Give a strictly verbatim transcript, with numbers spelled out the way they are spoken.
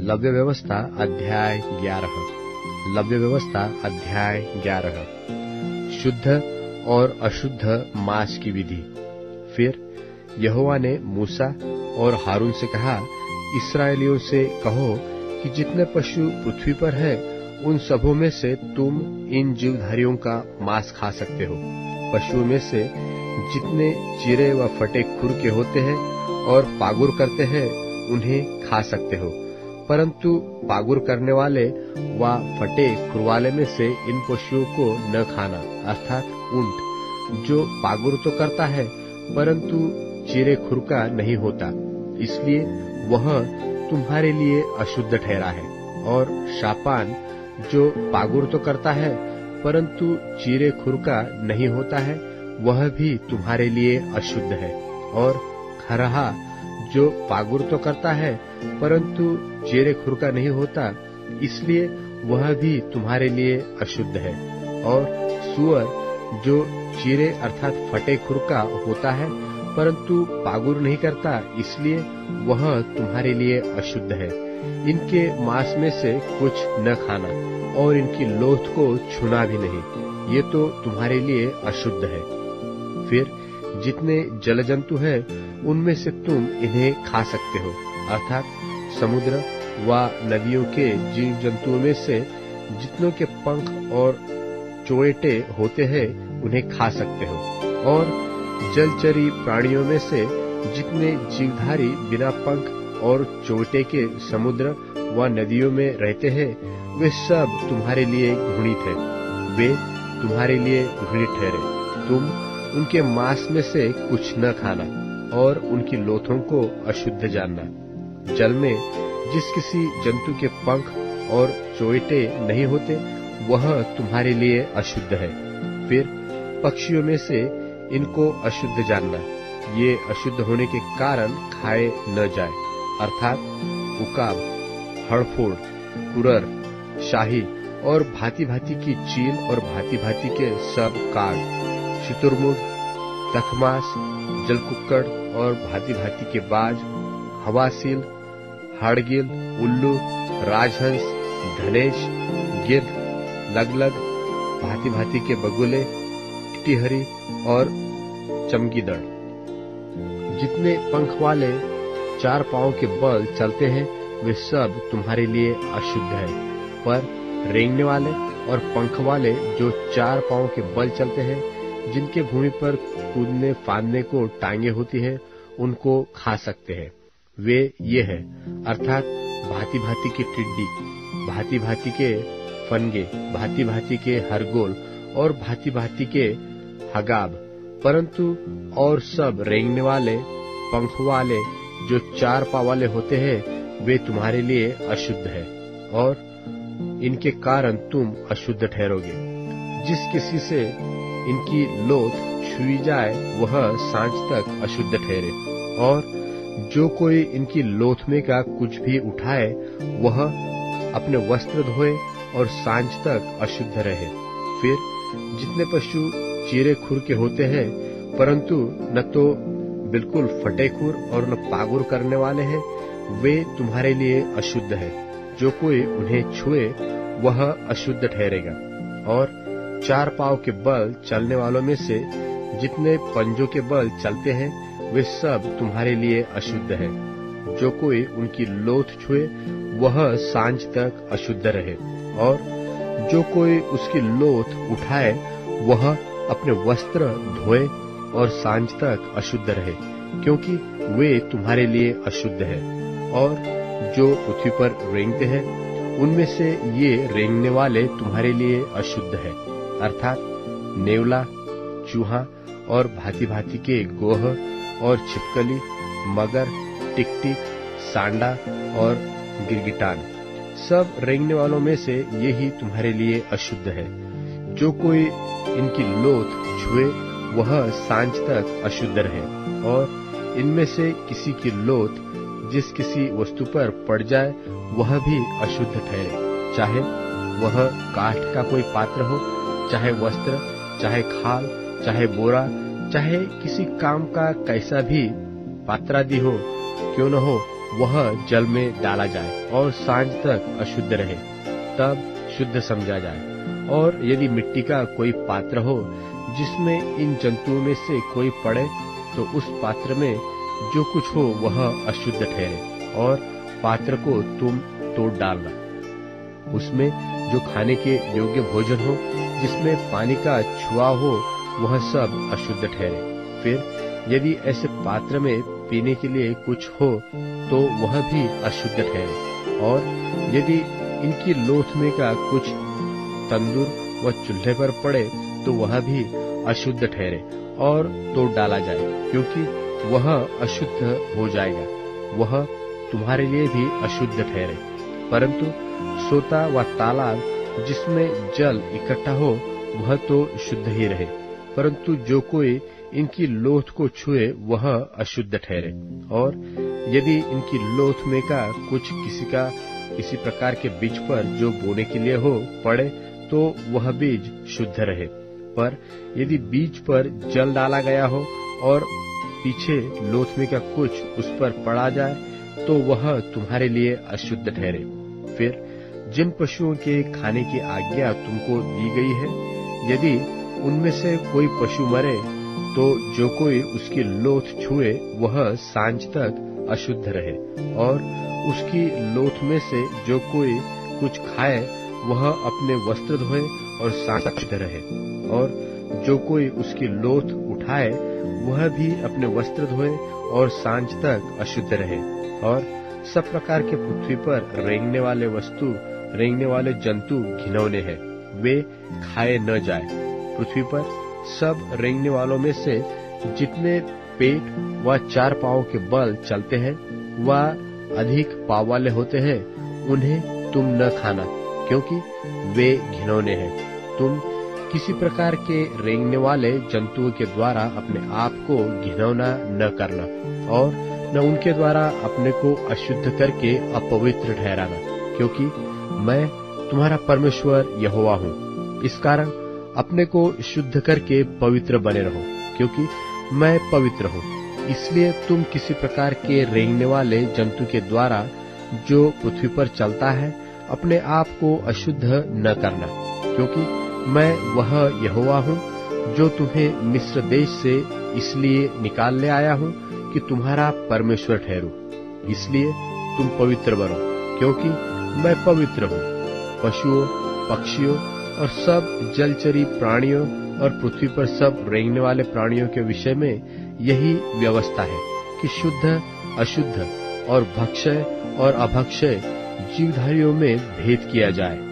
लव्य व्यवस्था अध्याय ग्यारह। लव्य व्यवस्था अध्याय ग्यारह। शुद्ध और अशुद्ध मांस की विधि। फिर यहोवा ने मूसा और हारून से कहा, इस्राएलियों से कहो कि जितने पशु पृथ्वी पर है उन सबों में से तुम इन जीवधारियों का मांस खा सकते हो। पशुओं में से जितने चिरे व फटे खुर के होते हैं और पागुर करते हैं उन्हें खा सकते हो, परंतु पागुर करने वाले व फटे खुर वाले में से इन पशुओं को न खाना, अर्थात ऊंट, जो पागुर तो करता है परंतु चिरे खुर का नहीं होता, इसलिए वह तुम्हारे लिए अशुद्ध ठहरा है। और शापान, जो पागुर तो करता है परंतु चिरे खुर का नहीं होता है, वह भी तुम्हारे लिए अशुद्ध है। और खरहा, जो पागुर तो करता है परंतु चिरे खुर का नहीं होता, इसलिए वह भी तुम्हारे लिए अशुद्ध है। और सुअर, जो चिरे अर्थात फटे खुर का होता है परंतु पागुर नहीं करता, इसलिए वह तुम्हारे लिए अशुद्ध है। इनके मांस में से कुछ न खाना और इनकी लोथ को छूना भी नहीं, ये तो तुम्हारे लिए अशुद्ध है। फिर जितने जल जंतु हैं उनमें से तुम इन्हें खा सकते हो, अर्थात समुद्र व नदियों के जीव जंतुओं में से जितनों के पंख और चोएटे होते हैं उन्हें खा सकते हो। और जलचरी प्राणियों में से जितने जीवधारी बिना पंख और चोटे के समुद्र व नदियों में रहते हैं वे सब तुम्हारे लिए घृणित है, वे तुम्हारे लिए घृणित ठहरे। तुम उनके मांस में से कुछ न खाना और उनकी लोथों को अशुद्ध जानना। जल में जिस किसी जंतु के पंख और चोटे नहीं होते वह तुम्हारे लिए अशुद्ध है। फिर पक्षियों में से इनको अशुद्ध जानना, ये अशुद्ध होने के कारण खाए न जाए, अर्थात उकाब, हड़फोड़, कुरर, शाही और भांति भांति की चील और भांति भांति के सब काग, शुतुरमुर्ग, तखमास, जलकुक्कड़ और भांति भांति के बाज, हवासील, हाड़गिल, उल्लू, राजहंस, धनेश, गिद्ध, लगलग, भांति भांति के बगुले, टिहरी और चमगीदड़। जितने पंख वाले चार पांव के बल चलते हैं वे सब तुम्हारे लिए अशुद्ध है, पर रेंगने वाले और पंख वाले जो चार पांव के बल चलते हैं, जिनके भूमि पर कूदने फांदने को टांगे होती है, उनको खा सकते हैं। वे ये है, अर्थात भांति भांति की टिड्डी, भांति भांति के फनगे, भांति भांति के हरगोल और भांति भांति के हगाब, परंतु और सब रेंगने वाले पंख वाले जो चार पांव वाले होते हैं वे तुम्हारे लिए अशुद्ध है, और इनके कारण तुम अशुद्ध ठहरोगे। जिस किसी से इनकी लोथ छुई जाए वह सांझ तक अशुद्ध ठहरे, और जो कोई इनकी लोथ में का कुछ भी उठाए वह अपने वस्त्र धोए और सांझ तक अशुद्ध रहे। फिर जितने पशु चिरे खुर के होते हैं परंतु न तो बिल्कुल फटे खुर और न पागुर करने वाले हैं, वे तुम्हारे लिए अशुद्ध है। जो कोई उन्हें छुए वह अशुद्ध ठहरेगा। और चार पांव के बल चलने वालों में से जितने पंजों के बल चलते हैं वे सब तुम्हारे लिए अशुद्ध है। जो कोई उनकी लोथ छुए वह सांझ तक अशुद्ध रहे, और जो कोई उसकी लोथ उठाए वह अपने वस्त्र धोए और सांझ तक अशुद्ध रहे, क्योंकि वे तुम्हारे लिए अशुद्ध है। और जो पृथ्वी पर रेंगते हैं उनमें से ये रेंगने वाले तुम्हारे लिए अशुद्ध है, अर्थात नेवला, चूहा और भांति भांति के गोह और छिपकली, मगर, टिकटिक, सांडा और गिरगिटान, सब रेंगने वालों में से ये ही तुम्हारे लिए अशुद्ध है। जो कोई इनकी लोथ छुए वह सांझ तक अशुद्ध रहे, और इनमें से किसी की लोथ जिस किसी वस्तु पर पड़ जाए वह भी अशुद्ध ठहरे, चाहे वह काठ का कोई पात्र हो, चाहे वस्त्र, चाहे खाल, चाहे बोरा, चाहे किसी काम का कैसा भी पात्रादि हो क्यों न हो, वह जल में डाला जाए और सांझ तक अशुद्ध रहे, तब शुद्ध समझा जाए। और यदि मिट्टी का कोई पात्र हो जिसमें इन जंतुओं में से कोई पड़े, तो उस पात्र में जो कुछ हो वह अशुद्ध ठहरे, और पात्र को तुम तोड़ डालना। उसमें जो खाने के योग्य भोजन हो जिसमें पानी का छुआ हो, वह सब अशुद्ध ठहरे। फिर यदि ऐसे पात्र में पीने के लिए कुछ हो तो वह भी अशुद्ध ठहरे। और यदि इनकी लोथ में का कुछ तंदूर व चूल्हे पर पड़े तो वह भी अशुद्ध ठहरे और तोड़ डाला जाए, क्योंकि वह अशुद्ध हो जाएगा, वह तुम्हारे लिए भी अशुद्ध ठहरे। परंतु सोता व तालाब जिसमें जल इकट्ठा हो वह तो शुद्ध ही रहे, परंतु जो कोई इनकी लोथ को छुए वह अशुद्ध ठहरे। और यदि इनकी लोथ में का कुछ किसी का किसी प्रकार के बीज पर जो बोने के लिए हो पड़े तो वह बीज शुद्ध रहे। पर यदि बीज पर जल डाला गया हो और पीछे लोथ में का कुछ उस पर पड़ा जाए तो वह तुम्हारे लिए अशुद्ध ठहरे। फिर जिन पशुओं के खाने की आज्ञा तुमको दी गई है, यदि उनमें से कोई पशु मरे तो जो कोई उसकी लोथ छुए वह सांझ तक अशुद्ध रहे, और उसकी लोथ में से जो कोई कुछ खाए वह अपने वस्त्र धोए और सांझ तक अशुद्ध रहे। और जो कोई उसकी लोथ उठाए वह भी अपने वस्त्र धोए और सांझ तक अशुद्ध रहे। और सब प्रकार के पृथ्वी पर रेंगने वाले वस्तु, रेंगने वाले जंतु घिनौने हैं, वे खाए न जाए। पृथ्वी पर सब रेंगने वालों में से जितने पेट व चार पांव के बल चलते हैं व अधिक पांव वाले होते हैं, उन्हें तुम न खाना, क्योंकि वे घिनौने हैं। तुम किसी प्रकार के रेंगने वाले जंतुओं के द्वारा अपने आप को घिनौना न करना, और न उनके द्वारा अपने को अशुद्ध करके अपवित्र ठहराना, क्योंकि मैं तुम्हारा परमेश्वर यहोवा हूँ। इस कारण अपने को शुद्ध करके पवित्र बने रहो, क्योंकि मैं पवित्र हूँ। इसलिए तुम किसी प्रकार के रेंगने वाले जंतु के द्वारा जो पृथ्वी पर चलता है अपने आप को अशुद्ध न करना, क्योंकि मैं वह यहोवा हूँ जो तुम्हें मिस्र देश से इसलिए निकाल ले आया हूँ कि तुम्हारा परमेश्वर ठहरूं। इसलिए तुम पवित्र बनो, क्योंकि मैं पवित्र हूँ। पशुओं, पक्षियों और सब जलचरी प्राणियों और पृथ्वी पर सब रेंगने वाले प्राणियों के विषय में यही व्यवस्था है कि शुद्ध, अशुद्ध और भक्षय और अभक्षय जीवधारियों में भेद किया जाए।